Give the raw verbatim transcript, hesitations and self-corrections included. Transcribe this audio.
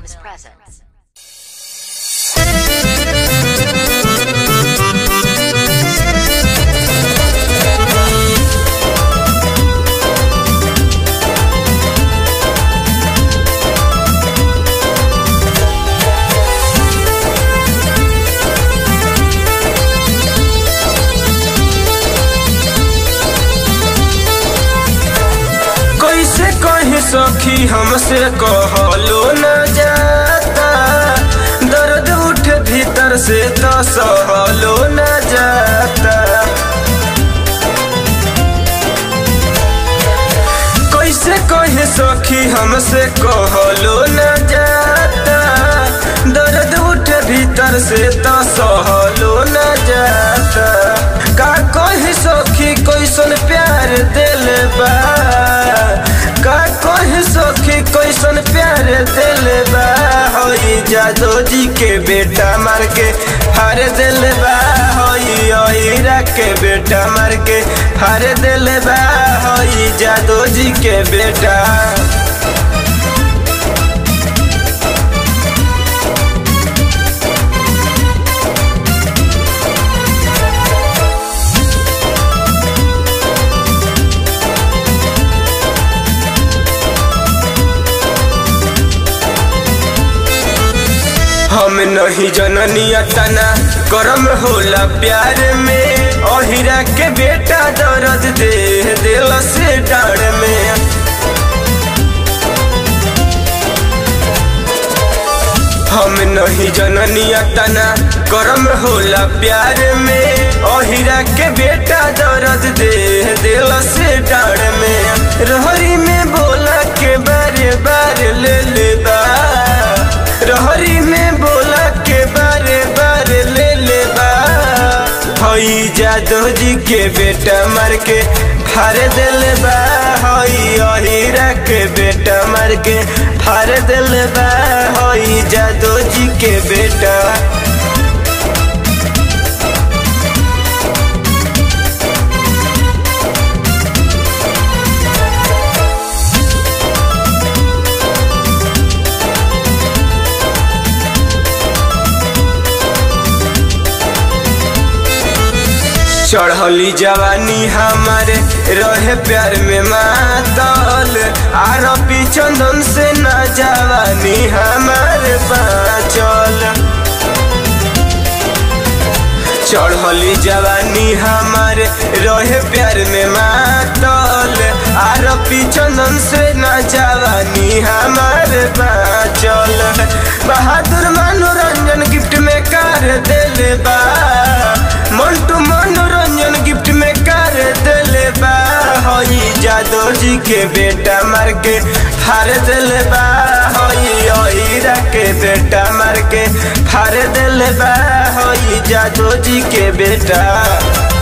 Films presents. सखी हमसे कहलो न जाता, दर्द उठ भीतर से तो सहलो न जाता। कैसे कहे सखी हमसे कहलो न जाता, दर्द उठ भीतर से तो सहलो न जाता। का कहे सखी कैसन प्यार दिल बा, का कहे सखी कैसन प्यार दिल बा। होई जादो जी के बेटा मार के फाड़ दिल बा, होई ओहिरा के बेटा मार के फाड़ दिल बा, होई जादो जी के बेटा। हम नहीं जननिया तना करम होला प्यार में, ओहिरा के बेटा दर्द दे दिल से डार में। हम नहीं जननिया तना करम होला प्यार में, ओहिरा के बेटा दर्द दे दिल से डार में। रहरी में बोला के बारे बारे ले ले बा, रहरी में बोला के बारे बारे ले ले बा। हई जादो जी के बेटा मार के फाड़ दिल बा, हई ओहिरा के बेटा मार के फाड़ दिल बा, हई जादो जी के बेटा। चढ़ली जवानी हमारे रहे प्यार में मातल, आरोपी चंदन से न जवानी हमारे बाँचल। चढ़ली जवानी हमारे रहे प्यार में मातल, आरोपी चंदन से न जवानी हमारे बाँचल। बहादुर मनोरंजन गिफ्ट में कर दिल बा, मंटू मनोरंजन गिफ्ट में कर दिल बा। होई जादो जी के बेटा मार के फाड़ दिल बा, होई ओहिरा के बेटा मार के फाड़ दिल बा, होई जादो जी के बेटा।